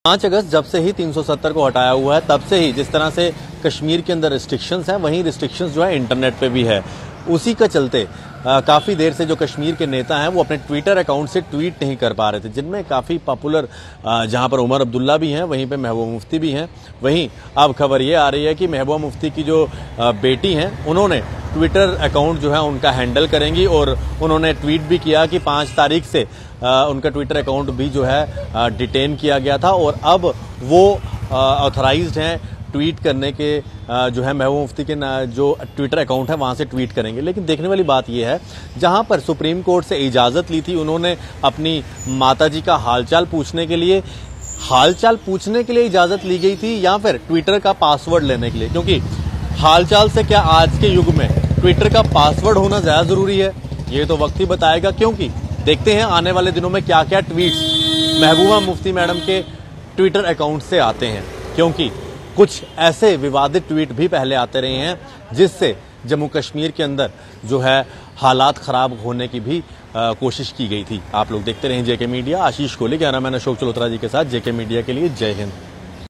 5 अगस्त जब से ही 370 को हटाया हुआ है, तब से ही जिस तरह से कश्मीर के अंदर रिस्ट्रिक्शंस हैं, वहीं रिस्ट्रिक्शंस जो है इंटरनेट पे भी है। उसी का चलते काफ़ी देर से जो कश्मीर के नेता हैं वो अपने ट्विटर अकाउंट से ट्वीट नहीं कर पा रहे थे, जिनमें काफ़ी पॉपुलर जहां पर उमर अब्दुल्ला भी हैं, वहीं पे महबूबा मुफ्ती भी हैं। वहीं अब खबर ये आ रही है कि महबूबा मुफ्ती की जो बेटी हैं, उन्होंने ट्विटर अकाउंट जो है उनका हैंडल करेंगी और उन्होंने ट्वीट भी किया कि 5 तारीख से उनका ट्विटर अकाउंट भी जो है डिटेन किया गया था और अब वो ऑथराइज्ड हैं ट्वीट करने के, जो है महबूबा मुफ्ती के जो ट्विटर अकाउंट है वहां से ट्वीट करेंगे। लेकिन देखने वाली बात यह है, जहां पर सुप्रीम कोर्ट से इजाजत ली थी उन्होंने अपनी माताजी का हालचाल पूछने के लिए इजाजत ली गई थी या फिर ट्विटर का पासवर्ड लेने के लिए, क्योंकि हालचाल से क्या आज के युग में ट्विटर का पासवर्ड होना ज्यादा जरूरी है, ये तो वक्त ही बताएगा। क्योंकि देखते हैं आने वाले दिनों में क्या क्या ट्वीट्स महबूबा मुफ्ती मैडम के ट्विटर अकाउंट से आते हैं, क्योंकि कुछ ऐसे विवादित ट्वीट भी पहले आते रहे हैं जिससे जम्मू कश्मीर के अंदर जो है हालात खराब होने की भी कोशिश की गई थी। आप लोग देखते रहें JK media. Ashish Kohli, cameraman Ashok Chalotra ji के साथ जेके मीडिया के लिए जय हिंद।